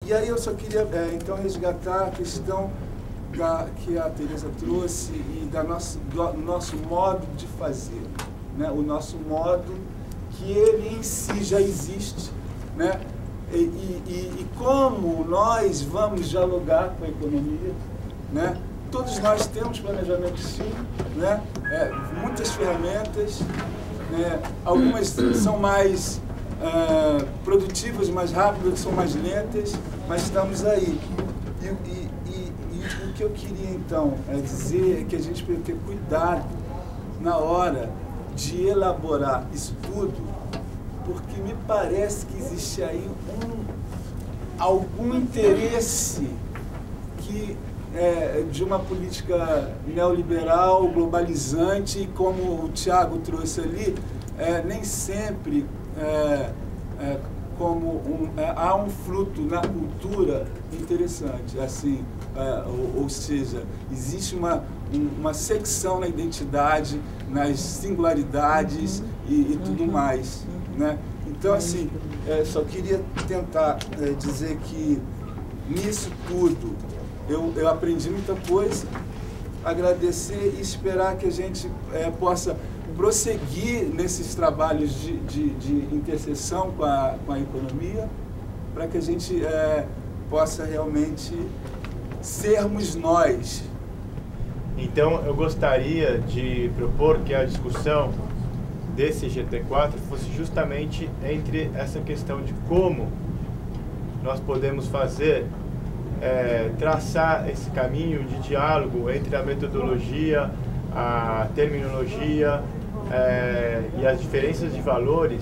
E aí eu só queria, então, resgatar a questão que a Teresa trouxe e do nosso modo de fazer, né? O nosso modo que ele em si já existe, né? E como nós vamos dialogar com a economia, né? Todos nós temos planejamento, sim, né? Muitas ferramentas, né? Algumas são mais produtivas, mais rápidas, são mais lentas, mas estamos aí. E o que eu queria, então, dizer é que a gente precisa ter cuidado na hora de elaborar isso tudo, porque me parece que existe aí algum interesse de uma política neoliberal, globalizante, e como o Tiago trouxe ali, nem sempre há um fruto na cultura interessante, assim, ou seja, existe uma secção na identidade, nas singularidades e tudo mais, né? Então, assim, só queria tentar dizer que nisso tudo eu aprendi muita coisa, agradecer e esperar que a gente possa prosseguir nesses trabalhos de interseção com a economia, para que a gente possa realmente sermos nós. Então, eu gostaria de propor que a discussão desse GT4 fosse justamente entre essa questão de como nós podemos fazer, traçar esse caminho de diálogo entre a metodologia, a terminologia e as diferenças de valores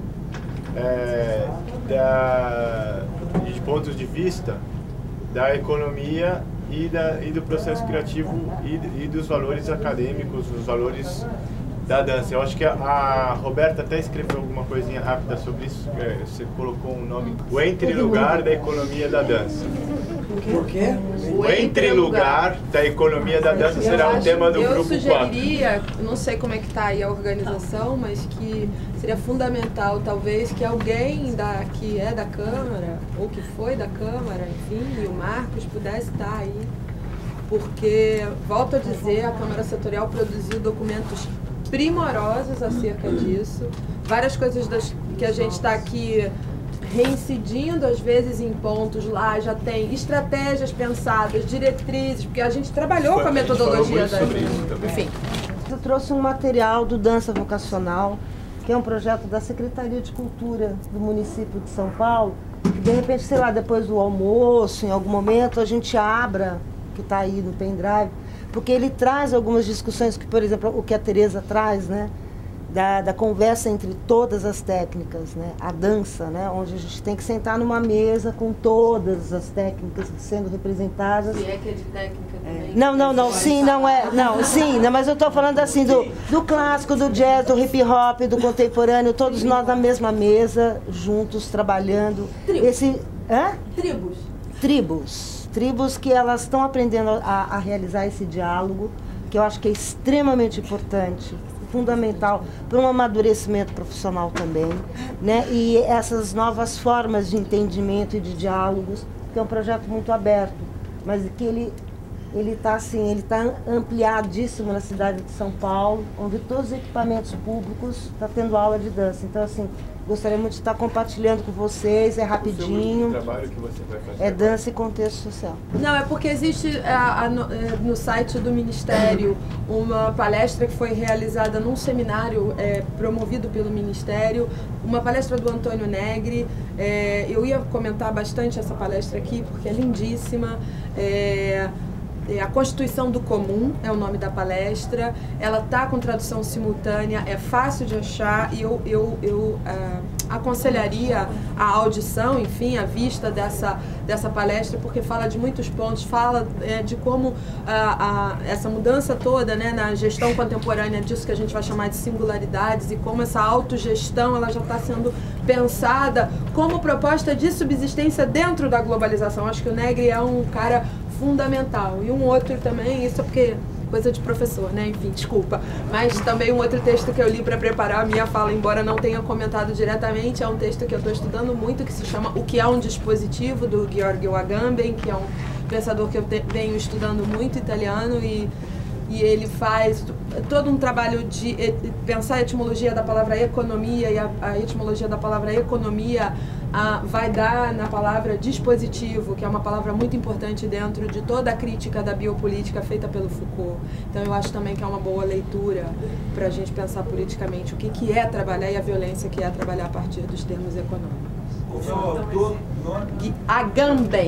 de pontos de vista da economia e do processo criativo e dos valores acadêmicos, dos valores da dança. Eu acho que a Roberta até escreveu alguma coisinha rápida sobre isso. Você colocou um nome, o entrelugar da economia da dança. O quê? O entrelugar da economia da dança será o tema do grupo 4. Eu sugeriria, não sei como é que está aí a organização, mas que seria fundamental, talvez, que alguém que é da Câmara, ou que foi da Câmara, enfim, e o Marcos pudesse estar aí, porque, volto a dizer, a Câmara Setorial produziu documentos primorosos acerca disso, várias coisas que a gente está aqui reincidindo às vezes em pontos lá, já tem estratégias pensadas, diretrizes, porque a gente trabalhou com a metodologia da... Enfim. Eu trouxe um material do Dança Vocacional, que é um projeto da Secretaria de Cultura do município de São Paulo, que de repente, sei lá, depois do almoço, em algum momento, a gente abra, que está aí no pendrive, porque ele traz algumas discussões, que, por exemplo, o que a Teresa traz, né? Da conversa entre todas as técnicas, né? A dança, né? Onde a gente tem que sentar numa mesa com todas as técnicas sendo representadas. Se é que é de técnica também. Não, sim, não é. Não, sim, não, mas eu estou falando assim do clássico, do jazz, do hip hop, do contemporâneo, todos nós na mesma mesa, juntos, trabalhando. Tribos que elas estão aprendendo a realizar esse diálogo, que eu acho que é extremamente importante, fundamental para um amadurecimento profissional também, né? E essas novas formas de entendimento e de diálogos, que é um projeto muito aberto, mas que ele está assim, ele está ampliadíssimo na cidade de São Paulo, onde todos os equipamentos públicos estão tendo aula de dança. Então, assim, gostaria muito de estar compartilhando com vocês, é rapidinho. O trabalho que você vai fazer é dança e contexto social. Não, é porque existe no site do Ministério uma palestra que foi realizada num seminário promovido pelo Ministério, uma palestra do Antônio Negri. Eu ia comentar bastante essa palestra aqui, porque é lindíssima. A Constituição do Comum é o nome da palestra, ela está com tradução simultânea, é fácil de achar e eu aconselharia a audição, enfim, a vista dessa palestra, porque fala de muitos pontos, fala de como essa mudança toda, né, na gestão contemporânea disso que a gente vai chamar de singularidades e como essa autogestão ela já está sendo pensada como proposta de subsistência dentro da globalização. Acho que o Negri é um cara fundamental. E um outro também, isso é porque coisa de professor, né? Enfim, desculpa. Mas também um outro texto que eu li para preparar a minha fala, embora não tenha comentado diretamente, é um texto que eu estou estudando muito, que se chama O que é um dispositivo, do Giorgio Agamben, que é um pensador que eu venho estudando muito, italiano, e ele faz todo um trabalho de pensar a etimologia da palavra economia, e a etimologia da palavra economia vai dar na palavra dispositivo, que é uma palavra muito importante dentro de toda a crítica da biopolítica feita pelo Foucault. Então eu acho também que é uma boa leitura para a gente pensar politicamente o que é trabalhar e a violência que é trabalhar a partir dos termos econômicos. O autor, Agamben.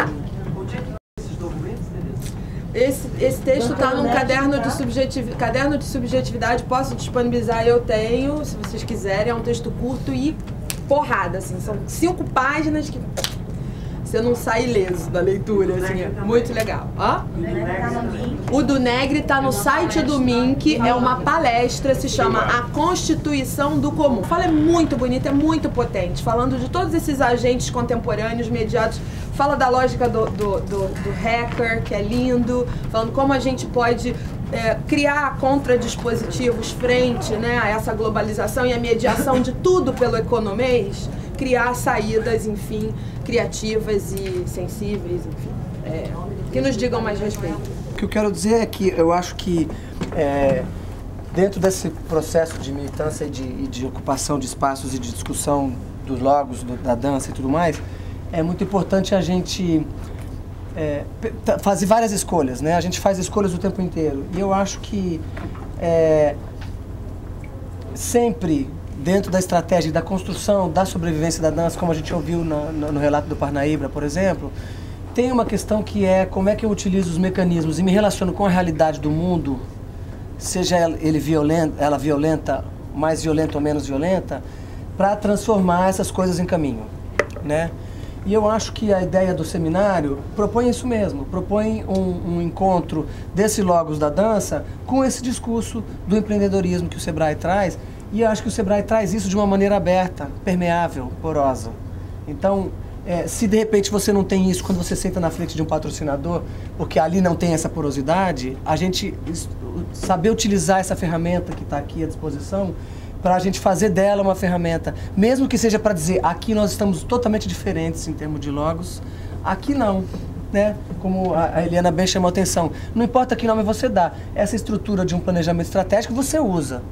Esse texto está num caderno de subjetividade, posso disponibilizar, eu tenho, se vocês quiserem, é um texto curto e porrada, assim, são 5 páginas que você não sai ileso da leitura, assim, é muito legal. O do Negri está no site do MINC, é uma palestra, se chama A Constituição do Comum. Fala, é muito bonita, é muito potente, falando de todos esses agentes contemporâneos, mediados, fala da lógica do hacker, que é lindo, falando como a gente pode criar contradispositivos frente, né, a essa globalização e a mediação de tudo pelo economês, criar saídas, enfim, criativas e sensíveis, enfim, que nos digam mais respeito. O que eu quero dizer é que eu acho que dentro desse processo de militância e de ocupação de espaços e de discussão dos logos, da dança e tudo mais, é muito importante a gente fazer várias escolhas, né? A gente faz escolhas o tempo inteiro. E eu acho que sempre dentro da estratégia e da construção da sobrevivência da dança, como a gente ouviu no relato do Parnaíba, por exemplo, tem uma questão que é como é que eu utilizo os mecanismos e me relaciono com a realidade do mundo, seja ela violenta, mais violenta ou menos violenta, para transformar essas coisas em caminho, né? E eu acho que a ideia do seminário propõe isso mesmo, propõe um encontro desse logos da dança com esse discurso do empreendedorismo que o Sebrae traz, e eu acho que o Sebrae traz isso de uma maneira aberta, permeável, porosa. Então, se de repente você não tem isso quando você senta na frente de um patrocinador, porque ali não tem essa porosidade, a gente saber utilizar essa ferramenta que está aqui à disposição para a gente fazer dela uma ferramenta, mesmo que seja para dizer, aqui nós estamos totalmente diferentes em termos de logos, aqui não, né? Como a Eliana bem chamou a atenção, não importa que nome você dá, essa estrutura de um planejamento estratégico você usa,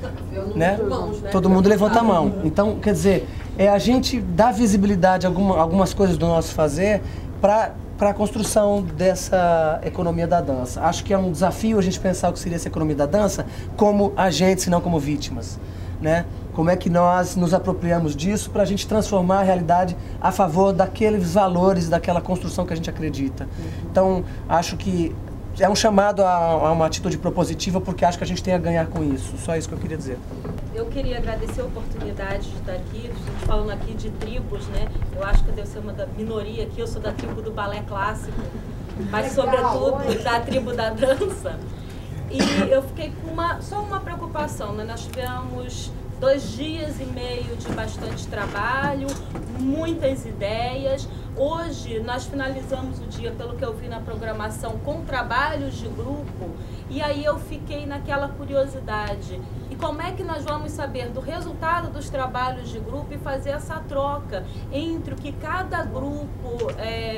né? Todo mundo levanta a mão. Então, quer dizer, a gente dar visibilidade a algumas coisas do nosso fazer para a construção dessa economia da dança. Acho que é um desafio a gente pensar o que seria essa economia da dança como agentes e não como vítimas, né? Como é que nós nos apropriamos disso para a gente transformar a realidade a favor daqueles valores, daquela construção que a gente acredita. Então, acho que é um chamado a uma atitude propositiva, porque acho que a gente tem a ganhar com isso. Só isso que eu queria dizer. Eu queria agradecer a oportunidade de estar aqui, estamos falando aqui de tribos, né? Eu acho que eu devo ser uma da minoria aqui, eu sou da tribo do balé clássico, mas sobretudo da tribo da dança. E eu fiquei com só uma preocupação, né? Nós tivemos 2 dias e meio de bastante trabalho, muitas ideias. Hoje nós finalizamos o dia, pelo que eu vi na programação, com trabalhos de grupo, e aí eu fiquei naquela curiosidade. E como é que nós vamos saber do resultado dos trabalhos de grupo e fazer essa troca entre o que cada grupo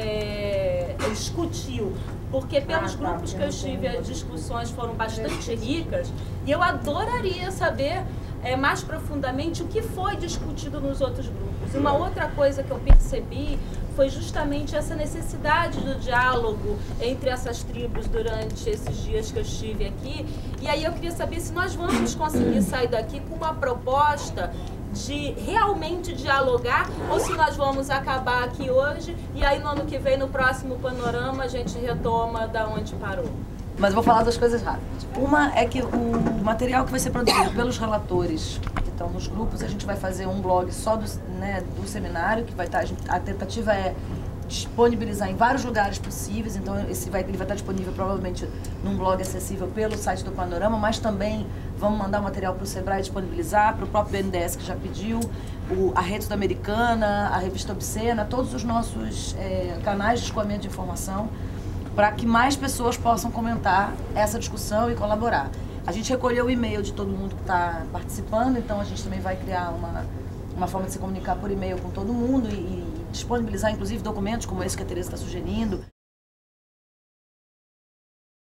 discutiu? Porque pelos grupos que eu estive, as discussões foram bastante ricas, e eu adoraria saber mais profundamente o que foi discutido nos outros grupos. Uma outra coisa que eu percebi foi justamente essa necessidade do diálogo entre essas tribos durante esses dias que eu estive aqui. E aí eu queria saber se nós vamos conseguir sair daqui com uma proposta de realmente dialogar, ou se nós vamos acabar aqui hoje e aí no ano que vem, no próximo panorama, a gente retoma da onde parou. Mas eu vou falar 2 coisas rápidas. Uma é que o material que vai ser produzido pelos relatores que estão nos grupos, a gente vai fazer um blog só do seminário, que vai estar, a tentativa é disponibilizar em vários lugares possíveis, então ele vai estar disponível provavelmente num blog acessível pelo site do Panorama, mas também vamos mandar o material para o Sebrae disponibilizar, para o próprio BNDES que já pediu, a Rede Sudamericana, a Revista Obscena, todos os nossos canais de escoamento de informação. para que mais pessoas possam comentar essa discussão e colaborar. A gente recolheu o e-mail de todo mundo que está participando, então a gente também vai criar uma forma de se comunicar por e-mail com todo mundo e disponibilizar, inclusive, documentos como esse que a Tereza está sugerindo.